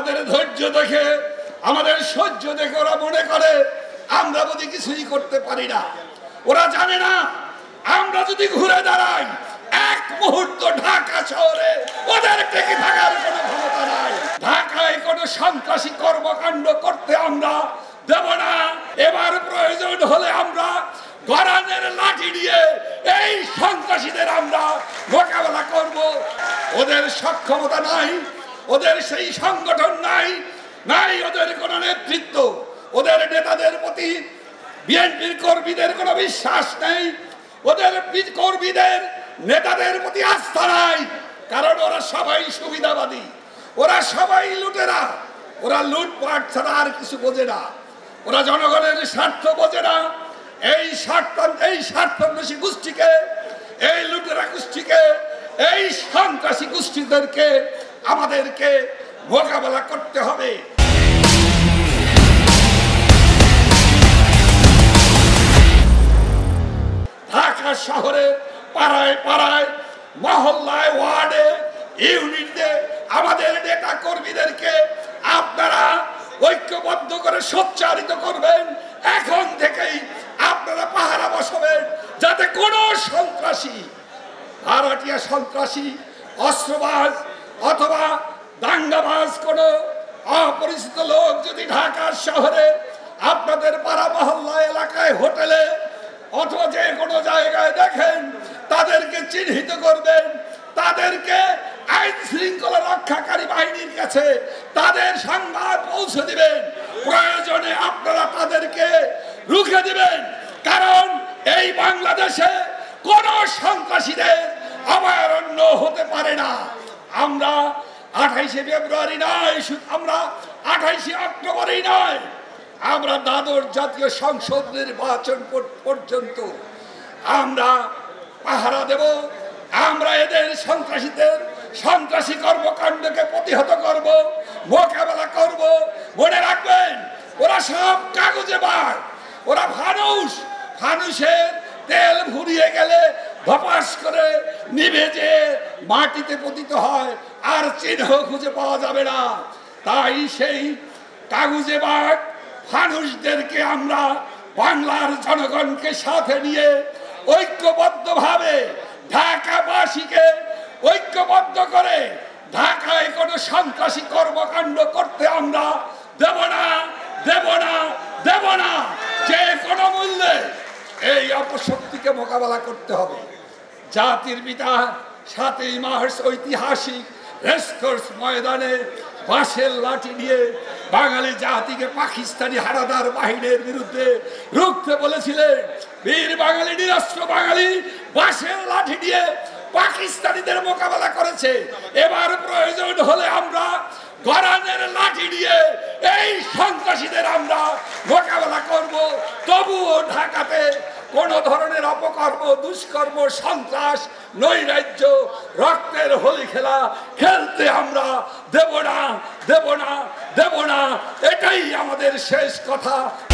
আমাদের ধৈর্য দেখে আমাদের সহ্য দেখে ওরা মনে করে আমরা যদি কিছুই করতে পারি না। ওরা জানে না আমরা যদি ঘুরে দাঁড়াই এক মুহূর্ত ঢাকা শহরে ওদের টেকে থাকার কোনো ক্ষমতা নাই। ঢাকায় কোনো সন্ত্রাসী কর্মকাণ্ড করতে আমরা দেব না। এবার প্রয়োজন হলে আমরা গরানের লাঠি দিয়ে এই সন্ত্রাসীদের আমরা মোকাবেলা করব। ওদের সক্ষমতা নাই, ওদের সেই সংগঠন নাই, নাই ওদের কোনো নেতৃত্ব, ওদের নেতাদের প্রতি বিএনপির কর্মীদের কোনো বিশ্বাস নেই, ওদের কর্মীদের নেতাদের প্রতি আস্থা নাই। কারণ ওরা সবাই সুবিধাবাদী, ওরা সবাই লুটেরা, ওরা লুটপাট ছাড়া আর কিছু বোঝে না। ওরা জনগণের স্বার্থ বোঝে না। এই স্বার্থান্বেষী গোষ্ঠীকে, এই লুটেরা গোষ্ঠীকে, এই সন্ত্রাসী গোষ্ঠীদেরকে আমাদেরকে মোকাবেলা করতে হবে। ঢাকা শহরে পাড়ায় পাড়ায়, মহল্লায়, ওয়ার্ডে, ইউনিটে আমাদের নেতা কর্মীদেরকে আপনারা ঐক্যবদ্ধ করে সোচ্চারিত করবেন। এখন থেকেই আপনারা পাহারা বসাবেন যাতে কোনো সন্ত্রাসী, ভাড়াটিয়া সন্ত্রাসী, অস্ত্রবাজ অথবা দাঙ্গাবাজ কোনো অপরিচিত লোক যদি ঢাকা শহরে আপনাদের পাড়া মহল্লা এলাকায়, হোটেলে অথবা যে কোনো জায়গায় দেখেন, তাদেরকে চিহ্নিত করবেন, তাদেরকে আইন শৃঙ্খলা রক্ষাকারী বাহিনীর কাছে তাদের সংবাদ পৌঁছে দিবেন। প্রয়োজনে আপনারা তাদেরকে রুখে দিবেন। কারণ এই বাংলাদেশে কোন সন্ত্রাসীদের অভয়ারণ্য হতে পারে না। আমরা 28শে ফেব্রুয়ারি নয়, আমরা 28শে অক্টোবরই নয়, আমরা দ্বাদশ জাতীয় সংসদ নির্বাচন পর্যন্ত আমরা পাহারা দেব। আমরা এদের সন্ত্রাসী কর্মকাণ্ডকে প্রতিহত করব, মোকাবেলা করব। মনে রাখবেন, ওরা সব কাগজে বার, ওরা ফানুসের তেল ভুরিয়ে গেলে ধপাস করে নিভে যে মাটিতে পতিত হয়, আর চিহ্ন খুঁজে পাওয়া যাবে না। তাই সেই কাগজে বার ফানুসদেরকে আমরা বাংলার জনগণকে সাথে নিয়ে ঐক্যবদ্ধভাবে ঢাকাবাসীকে ঐক্যবদ্ধ করে ঢাকায় কোনো সন্ত্রাসী কর্মকাণ্ড করতে আমরা দেব না, দেব না, দেব না। যে কোনো মূল্যে এই অপশক্তিকে মোকাবেলা করতে হবে। জাতির পিতা 7ই মার্চ ঐতিহাসিক রেসকোর্স ময়দানে বাঁশের লাঠি নিয়ে বাঙালি জাতিকে পাকিস্তানি হানাদার বাহিনীর বিরুদ্ধে রুখতে বলেছিলেন। বীর বাঙালি, নিরস্ত্র বাঙালি বাঁশের লাঠি দিয়ে পাকিস্তানিদের মোকাবেলা করেছে। এবার প্রয়োজন হলে আমরা গরানের লাঠি দিয়ে এই সন্ত্রাসীদের আমরা মোকাবেলা করব। তবুও ঢাকাতে কোন ধরনের অপকর্ম, দুষ্কর্ম, সন্ত্রাস, নৈরাজ্য, রক্তের হোলি খেলা খেলতে আমরা দেব না, দেব না, দেব না। এটাই আমাদের শেষ কথা।